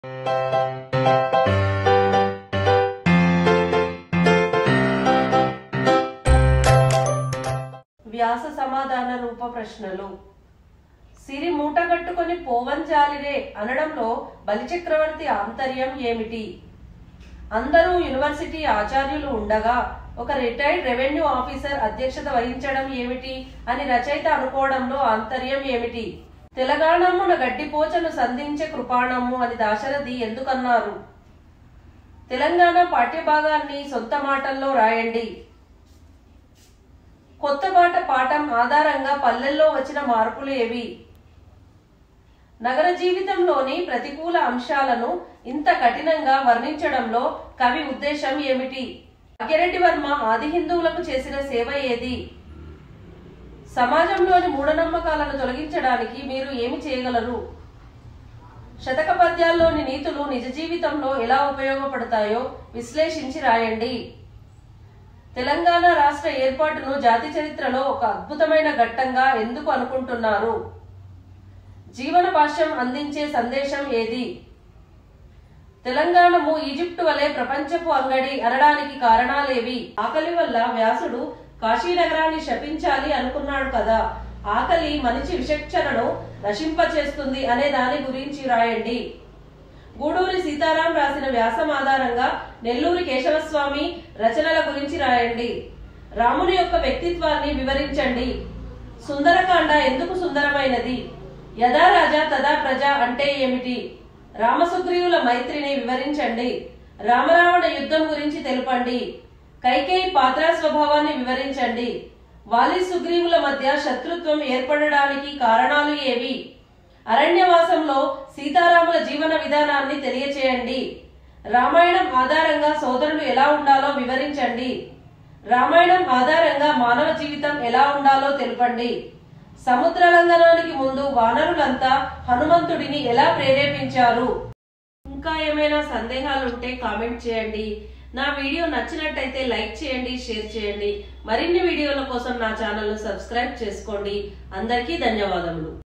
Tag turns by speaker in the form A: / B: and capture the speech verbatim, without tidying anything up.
A: వ్యాస సమాధాన రూప ప్రశ్నలు. సిరి మూటగట్టుకొని పోవంజాలిరే అనడంలో బలిచక్రవర్తి ఆంతర్యం ఏమిటి? అందరూ యూనివర్సిటీ ఆచార్యులు ఉండగా ఒక రిటైర్డ్ రెవెన్యూ ఆఫీసర్ అధ్యక్షత వహించడం ఏమిటి అని రచయిత అనుకోవడంలో ఆంతర్యం ఏమిటి? తెలంగాణమున గడ్డిపోచను సంధించే కృపాణము అని దాశరథి ఎందుకన్నారు? తెలంగాణ పాఠ్యభాగాన్ని సొంత మాటల్లో రాయండి. కొత్త మాట పాఠం ఆధారంగా పల్లెల్లో వచ్చిన మార్పులు ఏవి? నగర జీవితంలోని ప్రతికూల అంశాలను ఇంత కఠినంగా వర్ణించడంలో కవి ఉద్దేశం ఏమిటి? భాగ్యరెడ్డి వర్మ ఆది హిందువులకు చేసిన సేవ ఏది? సమాజంలోని మూఢనమ్మకాలను తొలగించడానికి మీరు ఏమి చేయగలరు? శతక పద్యాల్లోని నీతులు నిజ జీవితంలో ఎలా ఉపయోగపడతాయో విశ్లేషించి రాయండి. తెలంగాణ రాష్ట్ర ఏర్పాటును జాతి చరిత్రలో ఒక అద్భుతమైన ఘట్టంగా ఎందుకు అనుకుంటున్నారు? జీవన భాష్యం అందించే సందేశం ఏది? తెలంగాణము ఈజిప్టు వలె ప్రపంచపు అంగడి అనడానికి కారణాలేవి? ఆకలి వల్ల వ్యాసుడు కాశీనగరాన్ని శపించాలి అనుకున్నాడు కదా, ఆకలి మనిషి విచక్షణను నశింపచేస్తుంది అనే దాని గురించి రాయండి. గూడూరి సీతారాం రాసిన వ్యాసం ఆధారంగా నెల్లూరి కేశవస్వామి రచనల గురించి రాయండి. రాముని యొక్క వ్యక్తిత్వాన్ని వివరించండి. సుందరకాండ ఎందుకు సుందరమైనది? యథా రాజా తదా ప్రజ అంటే ఏమిటి? రామసుగ్రీవుల మైత్రిని వివరించండి. రామరావణ యుద్ధం గురించి తెలుపండి. కైకేయి పాత్ర స్వభావాన్ని వివరించండి. వాలి సుగ్రీవుల మధ్య శత్రుత్వం ఏర్పడడానికి కారణాలు ఏవి? అరణ్యవాసంలో సీతారాముల జీవన విధానాన్ని తెలియచేయండి. రామాయణం ఆధారంగా సోదరులు ఎలా ఉండాలో వివరించండి. రామాయణం ఆధారంగా మానవ జీవితం ఎలా ఉండాలో తెలుపండి. సముద్ర లంఘనానికి ముందు వానరులంతా హనుమంతుడిని ఎలా ప్రేరేపించారు? ఇంకా ఏమైనా సందేహాలుంటే కామెంట్ చేయండి. నా వీడియో నచ్చినట్టయితే లైక్ చేయండి, షేర్ చేయండి. మరిన్ని వీడియోల కోసం నా ఛానల్ ను సబ్స్క్రైబ్ చేసుకోండి. అందరికీ ధన్యవాదములు.